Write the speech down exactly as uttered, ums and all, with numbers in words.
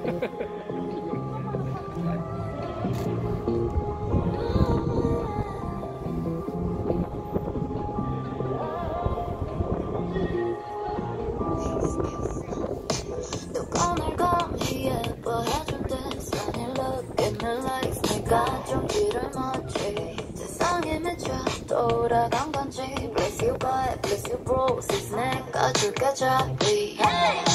누가 날 감히 예뻐해줄 때 Sunny look at me like 내가 좀 길을 걷지 세상에 미쳐 돌아간 건지 Bless you boy, bless you bro sis 내가 줄게 자비 hey!